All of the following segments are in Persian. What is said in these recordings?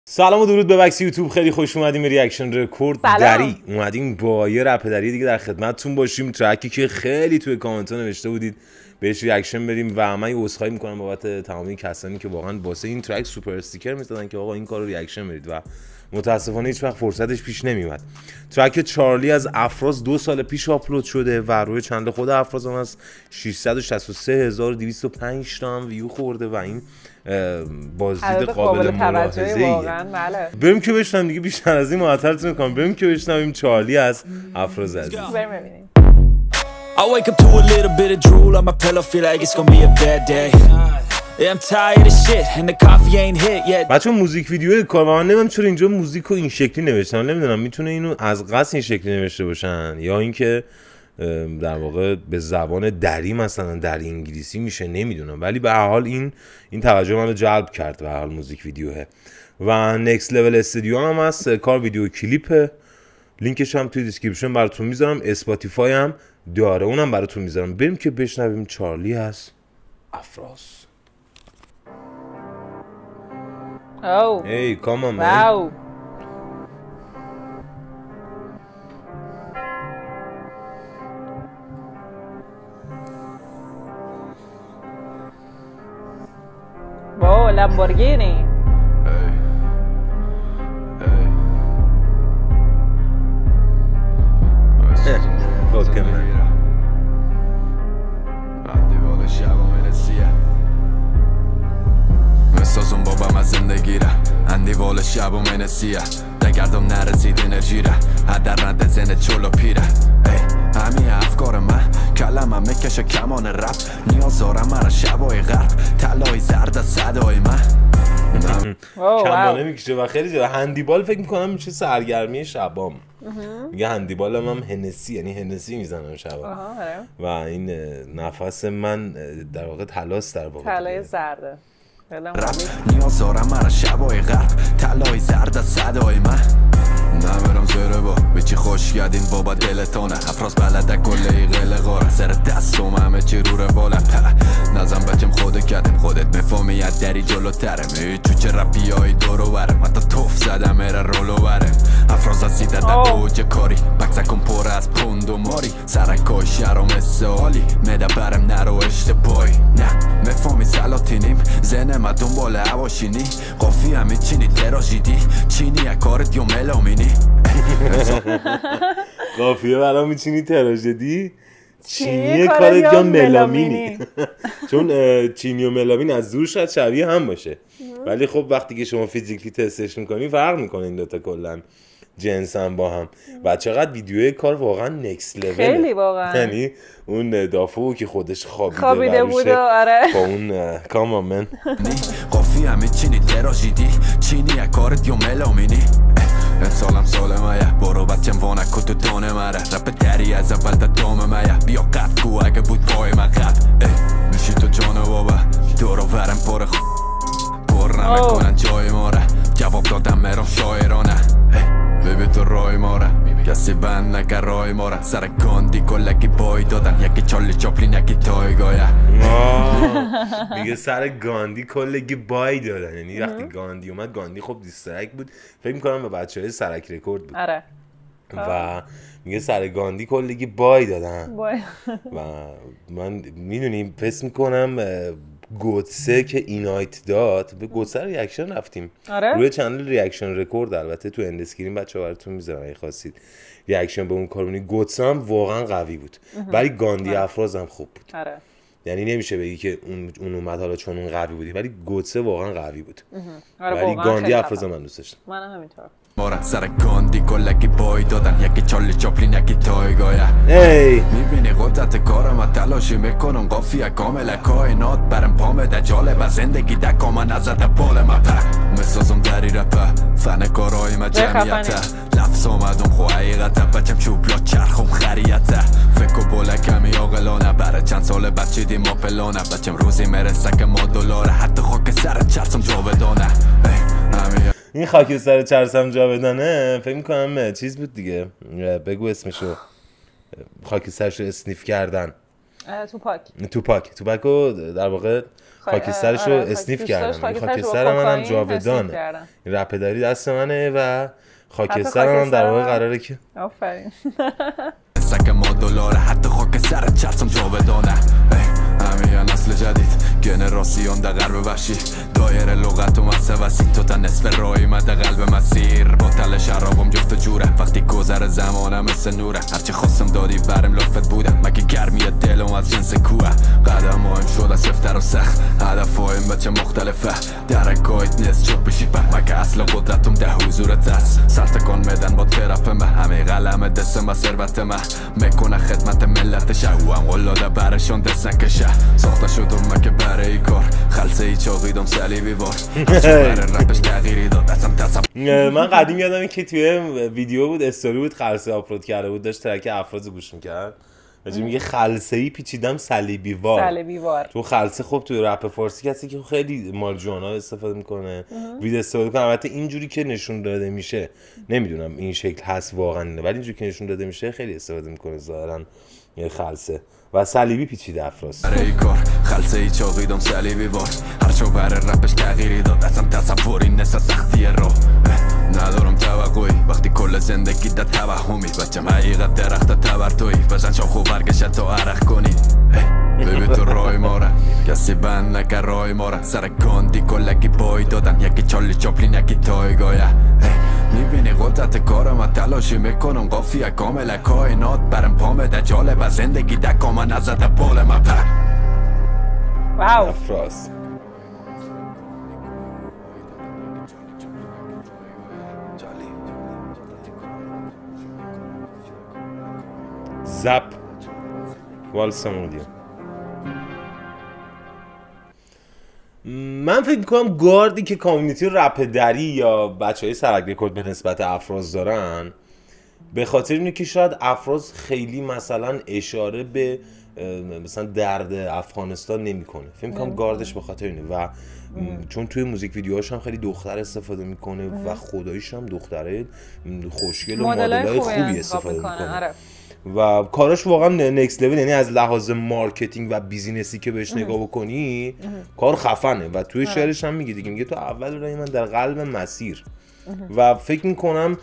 سلام و درود به بکس یوتیوب. خیلی خوش اومدیم به ریاکشن رکورد دری. اومدیم با یه رپ دری دیگه در خدمتتون باشیم. ترکی که خیلی توی کامنت ها نوشته بودید بهش ریاکشن بریم و من یه عذرخواهی میکنم بابت تمامی کسانی که واقعا واسه این ترک سوپر استیکر میزدن که آقا این کارو ریاکشن برید و متاسفانه هیچ وقت فرصتش پیش نمیومد. ترک چارلی از افراز 2 سال پیش آپلود شده و روی چنل خود افراز هم از 663205 تا هم ویو خورده و این بازدید قابل ملاحظه‌ایه. بریم که بشنویم دیگه، بیشتر از این معطلتون نکنم. بریم که بشنویم چارلی از افراز عزیز. بریم ببینیم. I wake up to a little bit of drool on my pillow, feel like it's gonna be a bad day. Yeah, I'm tired of shit and the coffee ain't hit yet. بچه‌ها موزیک ویدیو کار من نمیدونم چرا اینجا موزیک رو این شکلی نوشتن. نمیدونم میتونه اینو از قصد این شکلی نوشته باشن یا اینکه در واقع به زبان دری مثلا در انگلیسی میشه، نمیدونم، ولی به هر حال این توجه منو جلب کرد. به هر حال موزیک ویدیوه و نکست لول استودیو هم هست، کار ویدیو کلیپه. لینکش هم توی دیسکریپشن براتون میذارم، اسپاتیفای هم داره اونم براتون میذارم. بریم که بشنویم چارلی از افراز. Oh. Hey, come on, man. Wow. Wow, Lamborghini. Hey. Hey. Look at me. مسازم بابام از زندگی را اندیوال شب و منسیه دگردم نرسید انرژی را هدر رنده زنه چلو پیره همین افکار من کلمم میکشه کمان رپ نیاز دارم مرا شبای غرب طلای زرد از صدای من کمانه میکشه و خیلی جا هندیبال فکر میکنم میشه سرگرمی شبام. میگه هندیبال هم هنسی، یعنی هنسی میزنم شبام و این نفس من در واقع طلاست، در واقع طلای زرده. رپ نیاز دارم مرا شبای غرب طلای زرد از صدای من نمیرم زیره با به چی خوش گردین بابا دلتونه افراز بلده کلی غیل غاره سر دستم همه چی رو رواله نزم بچم خوده کردم خودت بفهمی از دری جلوتره میچو چه رپی های دورو برم حتی توف زدم میره رولو برم افراز از سیده در اوج کاری بکسکم پر از پوند و ماری سرکای شهرم سوالی میده برم نرو اشتباهی نه مفهمی سلاتینیم زنه ما دنبال هواشینی قافی همه چینی تراژیدی چینی اکارت یا ملامینی قافیه برام میچینی تراژدی چینی کارت یا ملامینی چون چینی و ملامین از دور شاید شبیه هم باشه ولی خب وقتی که شما فیزیکلی تستش میکنی فرق میکنه این دوتا کلن جنس هم با هم و چقدر ویدیوی کار واقعا نکست لول خیلی واقعا، یعنی اون دافو که خودش خوابیده بود آره با اون کامان من قافی همه چینی تراژیدی چینی اکارت یا ملامینی سالم سال مایه برو بچم وانکو تو دانه مره رپ دری از اول تا دام مایه بیا قد کو اگه بود پای من قد میشی تو جانه بابا دورو ورم پر پر نمیکنن جای ماره جواب دادم مرم شاعرانه ببی تو رای ماره کسی بند نکر رای ماره سر گاندی کلکی بای دادن یکی چارلی چاپلین یکی تایگایه میگه سر گاندی کلگی بای دادن، یعنی وقتی گاندی اومد، گاندی خب دیسترک بود فکر میکنم به بچه های سرک رکورد بود آره و میگه سر گاندی کلگی بای دادن و من میدونیم پس میکنم گوتسه که اینایت داد به گوتسه ریاکشن رفتیم روی چنل ریاکشن رکورد، البته تو اند اسکرین بچه‌ها براتون میذارم اگه خواستید ریاکشن به اون کار ببینید. گوتسه هم واقعا قوی بود ولی گاندی افراز هم خوب بود. یعنی نمیشه بگی که اون اومد حالا چون اون قوی بودی، ولی گوتسه واقعا قوی بود ولی گاندی افراز من دوست داشتم. منم همینطور. مارا سر گاندی کلکی بای دادن یکی چارلی چاپلین یکی تایگایه میبینی قدرت کارم و تلاشی میکنم قافیه کامل کائنات برم پام دجاله و زندگی دکا من نزده بال ما مسازم دری رپه فن کارهای ما جمعیته لفظ آمدم خو حقیقته بچم چوبلا چرخم خریته فکر بوله کمی آقلانه بره چند سال بچه دی ما پلانه بچم روزی مرسه که ما دلاره حتی خاک سر چرسم جاودانه این خاک سر چرسم جاودانه فکر میکنم چیز بود دیگه، بگو اسمشو، خاک سرشو اسنیف کردن توپاک رو در واقع خاکسترش رو اسنیف کردم. خاکستر منم جاودانه. این رپ داری دست منه و خاکستر هم در واقع قراره که آفرین سک ما دلاره حتی خاکستر چرسم جاودانه. همین نسل جدید جنراسیون در غرب وحشی دایره لغت و مسوسی تو تا نصف راهی مده قلب مسیر با تل شرابم جفت جوره وقتی گذر زمانم مثل نوره هرچی خواستم دادی برم لطفت بودم مگه گرمی دلم از جنس کوه قدم هایم شده سفتر و سخت هدف هایم بچه مختلفه درکایت نیست چوب بشی به مگه اصل قدرتم ده حضورت است سرتکان میدن با ترپمه همه قلم دستم و ثروتمه میکنه خدمت ملت شهوام قلاده برشان دست نکشه ساخته شدم مگه برای کار خلصه ای چاقیدم صلیبی وار برای رپش تغییری داد من قدیم یادم که توی ویدیو بود استوری بود خلصه آپلود کرده بود داشت ترک افراز گوش میکرد راجع میگه خلصه ای پیچیدم صلیبی وار تو خلصه خب توی رپ فارسی کسی که خیلی مارجوانا استفاده میکنه وید استفاده میکنه البته اینجوری که نشون داده میشه نمیدونم این شکل هست واقعا ولی اینجوری که نشون داده میشه خیلی استفاده میکنه ظاهرا یه خلصه و صلیبی پیچیده افراز برای کار خلصه ای چاقیدم صلیبی وار هرچو برای رپش تغییری داد اصلا تصوری نسا سختی رو ندارم توقعی وقتی کل زندگی در توهمی بچم حقیقت درخت تبرتوی بزن شاخو برگشت تا عرق کنی ببین تو رای ماره کسی بند نکه رای ماره سر گاندی کلکی بای دادن یکی چارلی چاپلین یکی تایگایه میبینی قدرت کارم تلاشی میکنم قافیه کامل کائنات برم پامه در جالب زندگی دکا من نزده بال من پر واو افراز زپ والسامودیو من فکر میکنم گاردی که کامیونیتی رپ دری یا بچهای سرک رکورد به نسبت افراز دارن به خاطر اینه که شاید افراز خیلی مثلا اشاره به مثلا درد افغانستان نمیکنه فکر میکنم گاردش به خاطر اینه و چون توی موزیک ویدیوهاش هم خیلی دختر استفاده میکنه و خداییش هم دختره خوشگل و مدلای خوبی استفاده میکنه و کارش واقعا نکست لول یعنی از لحاظ مارکتینگ و بیزینسی که بهش نگاه بکنی کار خفنه و توی شعرش هم میگه دیگه میگه تو اول راه من در قلب مسیر و فکر میکنم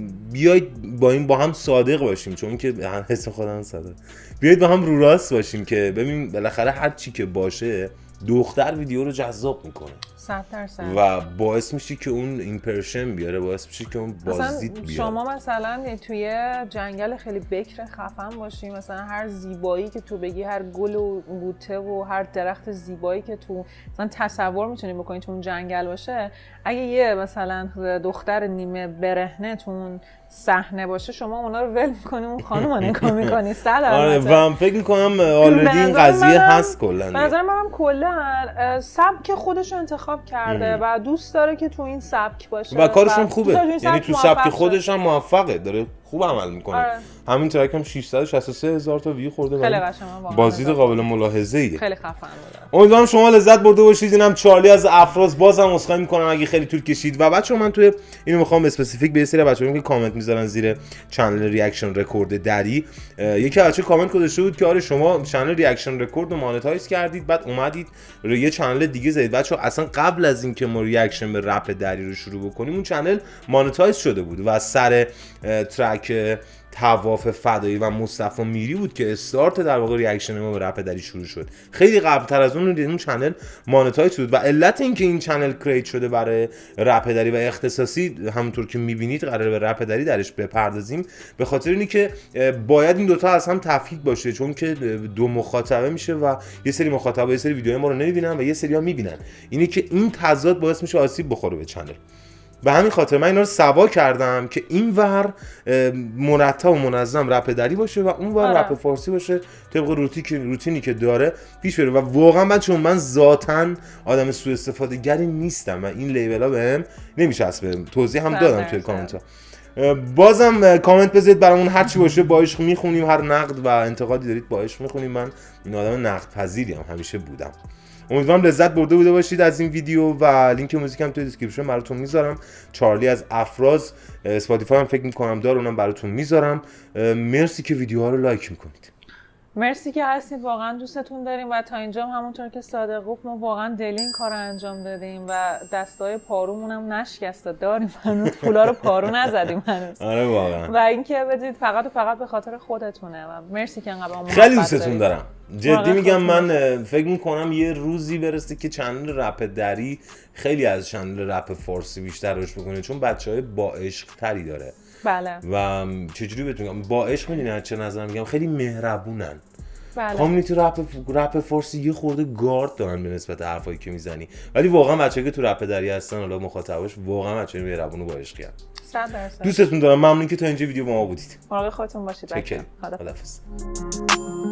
بیاید با هم صادق باشیم چون که حس خودم صادق بیاید با هم رو راست باشیم که ببین بالاخره هر چی که باشه دختر ویدیو رو جذاب میکنه 100% و باعث میشه که اون ایمپرشن بیاره باعث میشه که اون بازدید بیاره شما مثلا توی جنگل خیلی بکر خفن باشی مثلا هر زیبایی که تو بگی هر گل و بوته و هر درخت زیبایی که تو مثلا تصور میتونی بکنی تو اون جنگل باشه اگه یه مثلا دختر نیمه برهنه تو اون صحنه باشه شما اونا رو ول می‌کنی اون خانومو نگاه می‌کنی آره و فکر می‌کنم آلردی این قضیه هست کلا به نظر منم کلا سبک خودش رو انتخاب کرده و دوست داره که تو این سبک باشه و کارشون خوبه یعنی تو سبک خودش هم موفقه داره خوب عمل میکنه همین ترک هم 663,000 تا ویو خورده خیلی قشنگه بازدید قابل ملاحظه‌ایه خیلی خفن بود امیدوارم شما لذت برده باشید اینم چارلی از افراز بازم عذرخواهی میکنم اگه خیلی طول کشید و بچه‌ها من توی اینو میخوام اسپسیفیک به یه سری بچه‌ها که کامنت میذارن زیر چنل ریاکشن رکورد دری یکی بچه کامنت گذاشته بود که آره شما چنل ریاکشن رکورد رو مانتایز کردید بعد اومدید یه چنل دیگه زدید بچه‌ها اصلا قبل از اینکه ما ریاکشن به رپ دری رو شروع بکنیم اون چنل مانتایز شده بود و سر ترک طواف فدایی و مصطفی میری بود که استارت در واقع ریاکشن ما به رپ دری شروع شد خیلی قبل‌تر از اون چنل مانتایز شد و علت اینکه این چنل کریت شده برای رپ دری و اختصاصی همونطور که می‌بینید قراره به رپ دری درش بپردازیم به خاطر اینی که باید این دوتا از هم تفکیک باشه چون که دو مخاطبه میشه و یه سری مخاطبا یه سری ویدیوهای ما رو نمی‌بینن و یه سری‌ها می‌بینن اینی که این تضاد باعث میشه آسیب بخوره به چنل به همین خاطر من اینا رو سوا کردم که این ور مرتب و منظم رپ دری باشه و اون ور رپ فارسی باشه طبق روتینی که داره پیش بره و واقعا من چون من ذاتاً آدم سوء استفاده گری نیستم و این لیبل ها بهم نمیچسبه توضیح هم دادم توی کامنت ها بازم کامنت بذارید برامون هر چی باشه با عشق میخونیم هر نقد و انتقادی دارید با عشق میخونیم من این آدم نقد پذیری هم همیشه بودم امیدوارم لذت برده بوده باشید از این ویدیو و لینک موزیک هم توی دیسکریپشن براتون میذارم چارلی از افراز اسپاتیفای هم فکر میکنم داره اونم براتون میذارم مرسی که ویدیوها رو لایک میکنید مرسی که هستید، واقعا دوستتون داریم و تا اینجا همونطور که صادق گفت ما واقعا دلی این کار رو انجام دادیم و دستای پارومون هم نشکسته داریم هنوز، پولا رو پارو نزدیم هنوز. آره واقعا. و اینکه بدید فقط و فقط به خاطر خودتونه و مرسی که انقدر خیلی دوستتون دارم. جدی میگم، من فکر میکنم یه روزی برسه که چنل رپ دری خیلی از چنل رپ فارسی بیشتر روش بکنه، چون بچهای با عشق تری داره. بله. و چجوری بهتون میگم، با عشق میدونی چه نظر میگم، خیلی مهربونن. بله. کامیونیتی رپ فارسی یه خورده گارد دارن به نسبت حرفایی که میزنی، ولی واقعا بچه‌ای که تو رپ دری هستن، حالا مخاطباش واقعا بچه‌ای مهربون و با عشقی هستن. 100%. دوستتون دارم. ممنون که تا اینجا ویدیو با ما بودید. مراقب خودتون باشید. خداحافظ.